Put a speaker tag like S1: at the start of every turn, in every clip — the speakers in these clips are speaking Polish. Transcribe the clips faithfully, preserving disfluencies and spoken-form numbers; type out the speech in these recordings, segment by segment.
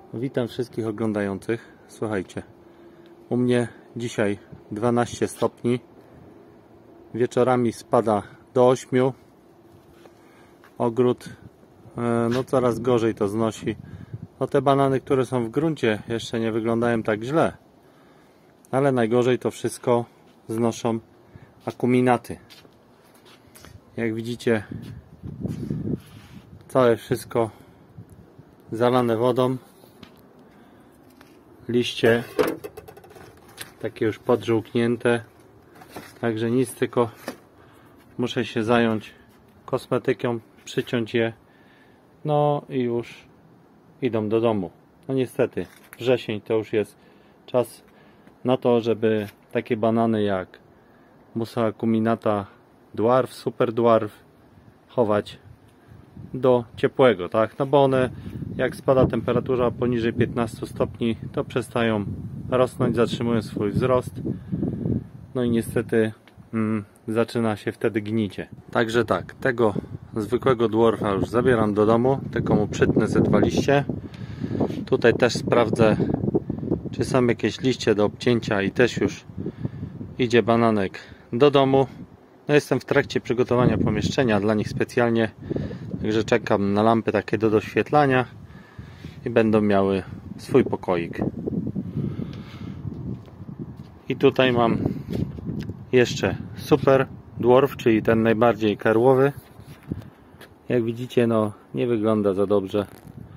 S1: Witam wszystkich oglądających. Słuchajcie, u mnie dzisiaj dwanaście stopni, wieczorami spada do ośmiu, ogród no coraz gorzej to znosi. No te banany, które są w gruncie, jeszcze nie wyglądają tak źle, ale najgorzej to wszystko znoszą akuminaty. Jak widzicie, całe wszystko zalane wodą, liście takie już podżółknięte, także nic, tylko muszę się zająć kosmetyką, przyciąć je, no i już idą do domu. No niestety wrzesień to już jest czas na to, żeby takie banany jak Musa acuminata dwarf, super dwarf chować do ciepłego, tak? No bo one, jak spada temperatura poniżej piętnastu stopni, to przestają rosnąć, zatrzymują swój wzrost, no i niestety mm, zaczyna się wtedy gnicie. Także tak, tego zwykłego dwarfa już zabieram do domu, tylko mu przytnę ze dwa liście. Tutaj też sprawdzę, czy są jakieś liście do obcięcia, i też już idzie bananek do domu. No jestem w trakcie przygotowania pomieszczenia dla nich specjalnie, także czekam na lampy takie do doświetlania i będą miały swój pokoik. I tutaj mam jeszcze super dwarf, czyli ten najbardziej karłowy. Jak widzicie, no nie wygląda za dobrze.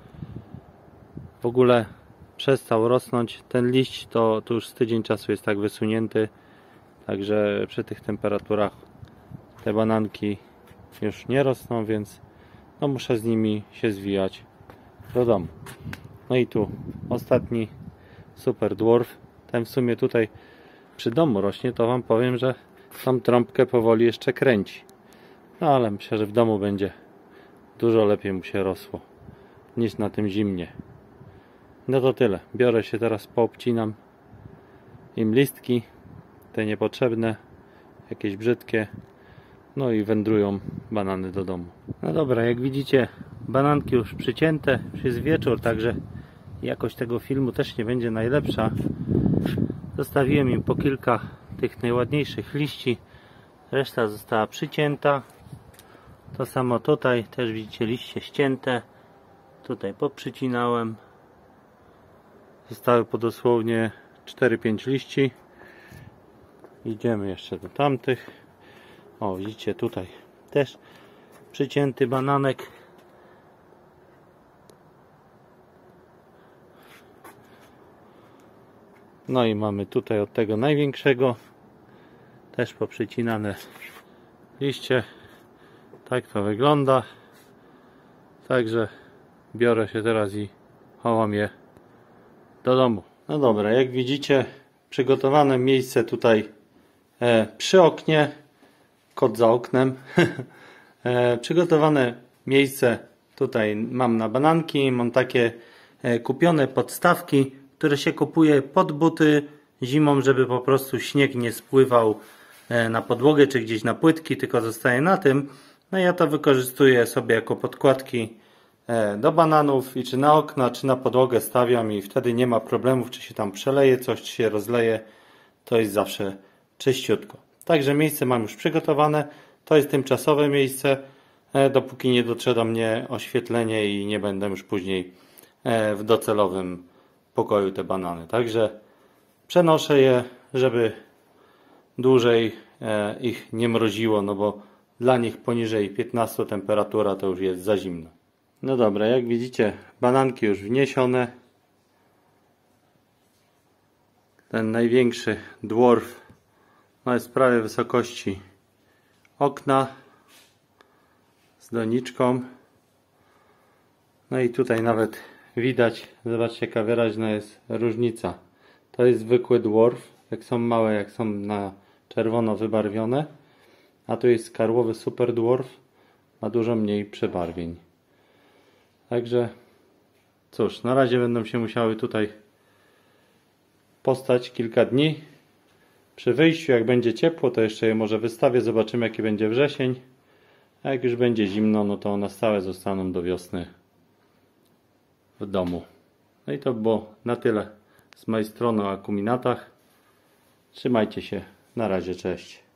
S1: W ogóle przestał rosnąć. Ten liść to, to już z tydzień czasu jest tak wysunięty, także przy tych temperaturach te bananki już nie rosną, więc no muszę z nimi się zwijać do domu. No i tu ostatni super dwarf. Ten w sumie tutaj przy domu rośnie, to wam powiem, że tą trąbkę powoli jeszcze kręci. No ale myślę, że w domu będzie dużo lepiej mu się rosło niż na tym zimnie. No to tyle. Biorę się teraz, poobcinam im listki, te niepotrzebne, jakieś brzydkie, no i wędrują banany do domu. No dobra, jak widzicie, bananki już przycięte, już jest wieczór, także jakość tego filmu też nie będzie najlepsza. Zostawiłem im po kilka tych najładniejszych liści, reszta została przycięta. To samo tutaj, też widzicie liście ścięte, tutaj poprzycinałem. Zostały po dosłownie cztery pięć liści. Idziemy jeszcze do tamtych. O, widzicie, tutaj też przycięty bananek. No i mamy tutaj od tego największego też poprzycinane liście. Tak to wygląda. Także biorę się teraz i chowam je do domu. No dobra, jak widzicie, przygotowane miejsce tutaj e, przy oknie, kot za oknem. e, przygotowane miejsce tutaj mam na bananki. Mam takie e, kupione podstawki, które się kupuje pod buty zimą, żeby po prostu śnieg nie spływał e, na podłogę czy gdzieś na płytki, tylko zostaje na tym. No ja to wykorzystuję sobie jako podkładki e, do bananów, i czy na okna, czy na podłogę stawiam, i wtedy nie ma problemów, czy się tam przeleje coś, czy się rozleje. To jest zawsze czyściutko. Także miejsce mam już przygotowane. To jest tymczasowe miejsce, e, dopóki nie dotrze do mnie oświetlenie i nie będę już później e, w docelowym pokoju te banany. Także przenoszę je, żeby dłużej e, ich nie mroziło, no bo dla nich poniżej piętnastu temperatura to już jest za zimno. No dobra, jak widzicie, bananki już wniesione. Ten największy dwarf no jest prawie wysokości okna z doniczką. No i tutaj nawet widać, zobaczcie jaka wyraźna jest różnica. To jest zwykły dwarf, jak są małe, jak są na czerwono wybarwione, a tu jest karłowy super dwarf, ma dużo mniej przebarwień. Także cóż, na razie będą się musiały tutaj postać kilka dni. Przy wyjściu, jak będzie ciepło, to jeszcze je może wystawię, zobaczymy jaki będzie wrzesień. A jak już będzie zimno, no to na stałe zostaną do wiosny w domu. No i to było na tyle z mojej strony o akuminatach. Trzymajcie się. Na razie, cześć.